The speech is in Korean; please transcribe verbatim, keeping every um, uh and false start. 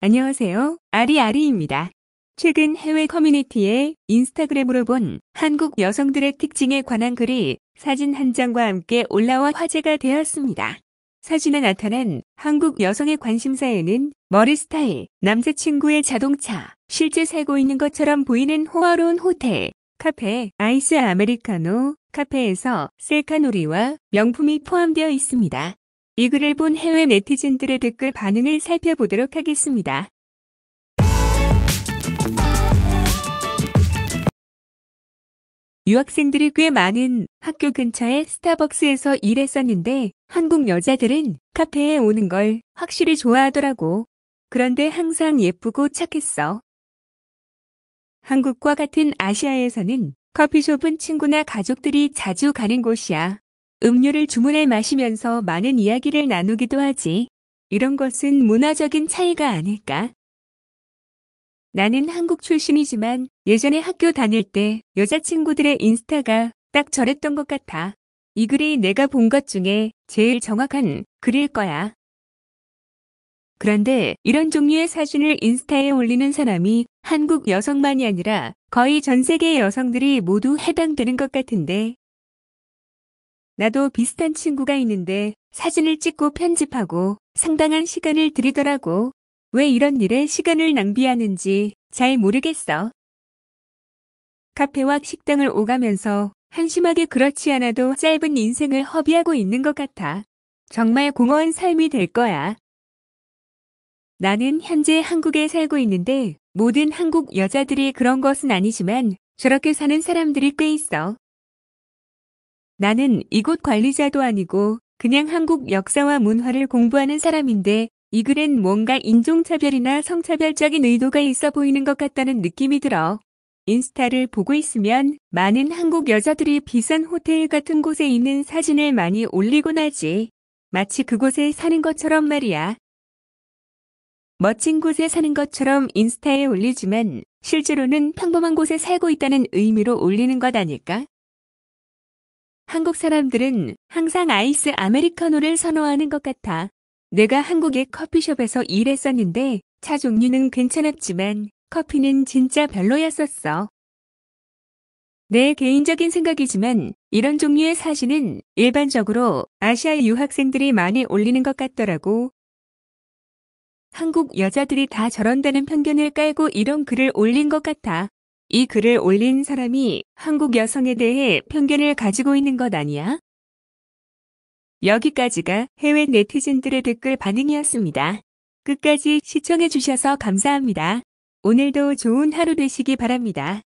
안녕하세요. 아리아리입니다. 최근 해외 커뮤니티에 인스타그램으로 본 한국 여성들의 특징에 관한 글이 사진 한 장과 함께 올라와 화제가 되었습니다. 사진에 나타난 한국 여성의 관심사에는 머리 스타일, 남자친구의 자동차, 실제 살고 있는 것처럼 보이는 호화로운 호텔, 카페, 아이스 아메리카노, 카페에서 셀카놀이와 명품이 포함되어 있습니다. 이 글을 본 해외 네티즌들의 댓글 반응을 살펴보도록 하겠습니다. 유학생들이 꽤 많은 학교 근처의 스타벅스에서 일했었는데 한국 여자들은 카페에 오는 걸 확실히 좋아하더라고. 그런데 항상 예쁘고 착했어. 한국과 같은 아시아에서는 커피숍은 친구나 가족들이 자주 가는 곳이야. 음료를 주문해 마시면서 많은 이야기를 나누기도 하지. 이런 것은 문화적인 차이가 아닐까? 나는 한국 출신이지만 예전에 학교 다닐 때 여자친구들의 인스타가 딱 저랬던 것 같아. 이 글이 내가 본 것 중에 제일 정확한 글일 거야. 그런데 이런 종류의 사진을 인스타에 올리는 사람이 한국 여성만이 아니라 거의 전 세계 여성들이 모두 해당되는 것 같은데. 나도 비슷한 친구가 있는데 사진을 찍고 편집하고 상당한 시간을 들이더라고. 왜 이런 일에 시간을 낭비하는지 잘 모르겠어. 카페와 식당을 오가면서 한심하게 그렇지 않아도 짧은 인생을 허비하고 있는 것 같아. 정말 공허한 삶이 될 거야. 나는 현재 한국에 살고 있는데 모든 한국 여자들이 그런 것은 아니지만 저렇게 사는 사람들이 꽤 있어. 나는 이곳 관리자도 아니고 그냥 한국 역사와 문화를 공부하는 사람인데 이 글엔 뭔가 인종차별이나 성차별적인 의도가 있어 보이는 것 같다는 느낌이 들어. 인스타를 보고 있으면 많은 한국 여자들이 비싼 호텔 같은 곳에 있는 사진을 많이 올리곤 하지. 마치 그곳에 사는 것처럼 말이야. 멋진 곳에 사는 것처럼 인스타에 올리지만 실제로는 평범한 곳에 살고 있다는 의미로 올리는 것 아닐까? 한국 사람들은 항상 아이스 아메리카노를 선호하는 것 같아. 내가 한국의 커피숍에서 일했었는데 차 종류는 괜찮았지만 커피는 진짜 별로였었어. 내 개인적인 생각이지만 이런 종류의 사진은 일반적으로 아시아 유학생들이 많이 올리는 것 같더라고. 한국 여자들이 다 저런다는 편견을 깔고 이런 글을 올린 것 같아. 이 글을 올린 사람이 한국 여성에 대해 편견을 가지고 있는 것 아니야? 여기까지가 해외 네티즌들의 댓글 반응이었습니다. 끝까지 시청해주셔서 감사합니다. 오늘도 좋은 하루 되시기 바랍니다.